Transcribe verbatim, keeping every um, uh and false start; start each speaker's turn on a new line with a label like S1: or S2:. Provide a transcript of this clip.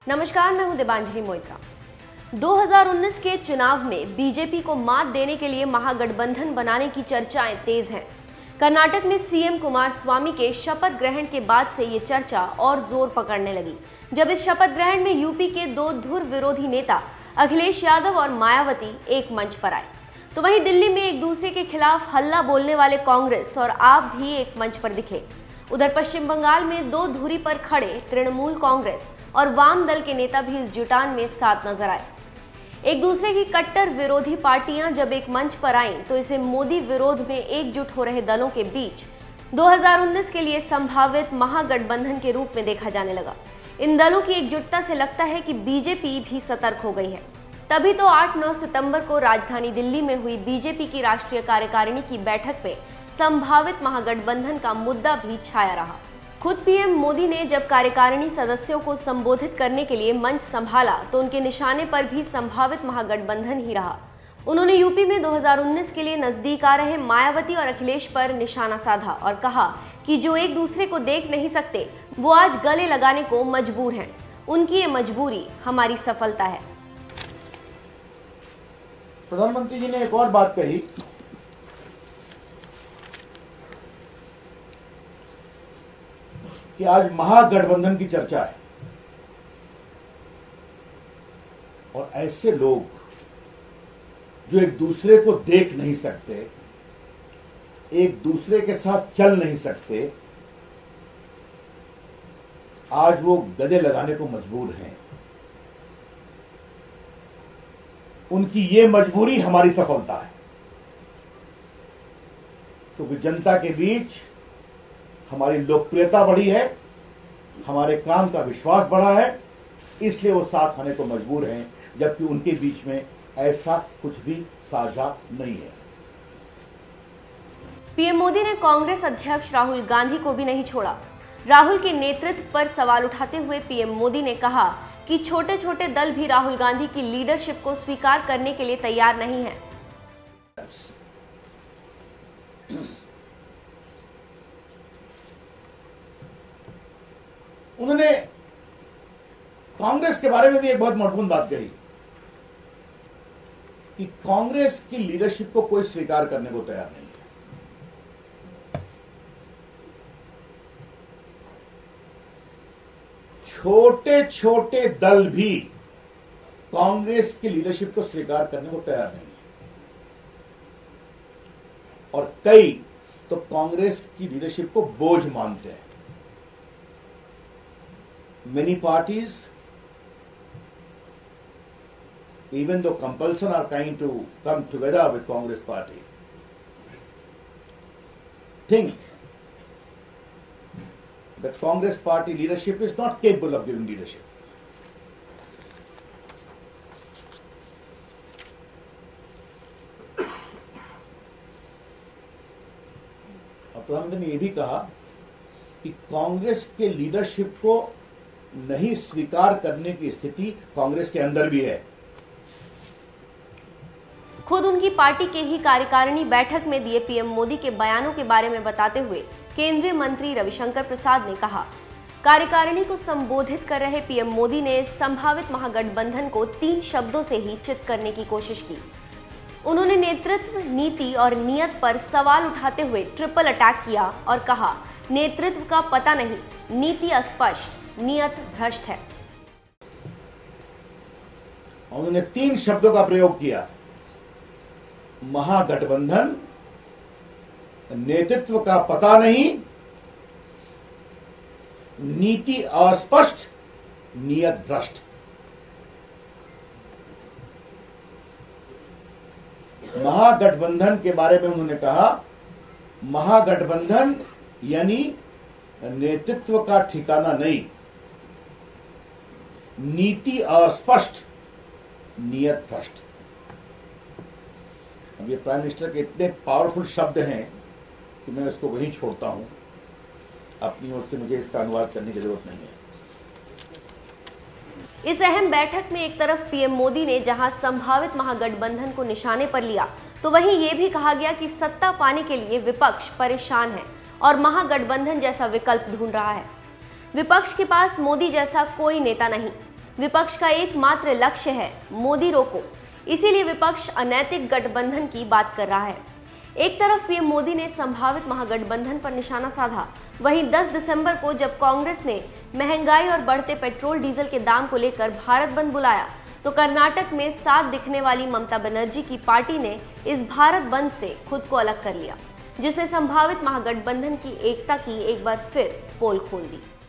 S1: नमस्कार, मैं हूं दिबांजलि मोइत्रा। दो हज़ार उन्नीस के चुनाव में बीजेपी को मात देने के लिए महागठबंधन बनाने की चर्चाएं तेज हैं। कर्नाटक में सीएम कुमारस्वामी के शपथ ग्रहण के बाद से ये चर्चा और जोर पकड़ने लगी, जब इस शपथ ग्रहण में यूपी के दो धुर विरोधी नेता अखिलेश यादव और मायावती एक मंच पर आए, तो वहीं दिल्ली में एक दूसरे के खिलाफ हल्ला बोलने वाले कांग्रेस और आप भी एक मंच पर दिखे। उधर पश्चिम बंगाल में दो धुरी पर खड़े तृणमूल कांग्रेस और वाम दल के नेता भी इस जुटान में साथ नजर आए। एक दूसरे की कट्टर विरोधी पार्टियां जब एक मंच पर आईं, तो इसे मोदी विरोध में एकजुट हो रहे दलों के बीच दो हज़ार उन्नीस के लिए संभावित महागठबंधन के रूप में देखा जाने लगा। इन दलों की एकजुटता से लगता है कि बीजेपी भी सतर्क हो गई है। तभी तो आठ नौ सितंबर को राजधानी दिल्ली में हुई बीजेपी की राष्ट्रीय कार्यकारिणी की बैठक में संभावित महागठबंधन का मुद्दा भी छाया रहा। खुद पीएम मोदी ने जब कार्यकारिणी सदस्यों को संबोधित करने के लिए मंच संभाला, तो उनके निशाने पर भी संभावित महागठबंधन ही रहा। उन्होंने यूपी में दो हज़ार उन्नीस के लिए नजदीक आ रहे मायावती और अखिलेश पर निशाना साधा और कहा कि जो एक दूसरे को देख नहीं सकते, वो आज गले लगाने को मजबूर हैं। उनकी ये मजबूरी हमारी सफलता है।
S2: प्रधानमंत्री जी ने एक और बात कही कि आज महागठबंधन की चर्चा है और ऐसे लोग जो एक दूसरे को देख नहीं सकते, एक दूसरे के साथ चल नहीं सकते, आज वो गले लगाने को मजबूर हैं। उनकी ये मजबूरी हमारी सफलता है, क्योंकि जनता के बीच हमारी लोकप्रियता बढ़ी है, हमारे काम का विश्वास बढ़ा है, इसलिए वो साथ आने को मजबूर हैं, जबकि उनके बीच में ऐसा कुछ भी साझा नहीं है।
S1: पीएम मोदी ने कांग्रेस अध्यक्ष राहुल गांधी को भी नहीं छोड़ा। राहुल के नेतृत्व पर सवाल उठाते हुए पीएम मोदी ने कहा कि छोटे छोटे दल भी राहुल गांधी की लीडरशिप को स्वीकार करने के लिए तैयार नहीं हैं।
S2: उन्होंने कांग्रेस के बारे में भी एक बहुत महत्वपूर्ण बात कही कि कांग्रेस की लीडरशिप को कोई स्वीकार करने को तैयार नहीं है। छोटे छोटे दल भी कांग्रेस की लीडरशिप को स्वीकार करने को तैयार नहीं है और कई तो कांग्रेस की लीडरशिप को बोझ मानते हैं। Many parties, even though compulsion, are trying to come together with Congress party, think that Congress party leadership is not capable of giving leadership. और प्रधानमंत्री ने यह भी कहा कि कांग्रेस के लीडरशिप को नहीं स्वीकार करने की स्थिति कांग्रेस के अंदर भी है।
S1: खुद उनकी पार्टी के ही कार्यकारिणी बैठक में दिए पीएम मोदी के बयानों के बारे में बताते हुए केंद्रीय मंत्री रविशंकर प्रसाद ने कहा, कार्यकारिणी को संबोधित कर रहे पीएम मोदी ने संभावित महागठबंधन को तीन शब्दों से ही चित करने की कोशिश की। उन्होंने नेतृत्व, नीति और नियत पर सवाल उठाते हुए ट्रिपल अटैक किया और कहा, नेतृत्व का पता नहीं, नीति अस्पष्ट, नियत भ्रष्ट है।
S2: उन्होंने तीन शब्दों का प्रयोग किया, महागठबंधन, नेतृत्व का पता नहीं, नीति अस्पष्ट, नियत भ्रष्ट। महागठबंधन के बारे में उन्होंने कहा, महागठबंधन यानी नेतृत्व का ठिकाना नहीं, नीति अस्पष्ट, नियत भ्रष्ट। अब ये प्राइम मिनिस्टर के इतने पावरफुल शब्द हैं कि मैं इसको वहीं छोड़ता हूं। अपनी ओर से मुझे इसका अनुवाद करने की जरूरत नहीं है।
S1: इस अहम बैठक में एक तरफ पीएम मोदी ने जहां संभावित महागठबंधन को निशाने पर लिया, तो वहीं ये भी कहा गया कि सत्ता पाने के लिए विपक्ष परेशान है और महागठबंधन जैसा विकल्प ढूंढ रहा है। विपक्ष के पास मोदी जैसा कोई नेता नहीं। विपक्ष का एकमात्र लक्ष्य है मोदी रोको, इसीलिए विपक्ष अनैतिक गठबंधन की बात कर रहा है। एक तरफ पीएम मोदी ने संभावित महागठबंधन पर निशाना साधा, वहीं दस दिसंबर को जब कांग्रेस ने महंगाई और बढ़ते पेट्रोल डीजल के दाम को लेकर भारत बंद बुलाया, तो कर्नाटक में साथ दिखने वाली ममता बनर्जी की पार्टी ने इस भारत बंद से खुद को अलग कर लिया, जिसने संभावित महागठबंधन की एकता की एक बार फिर पोल खोल दी।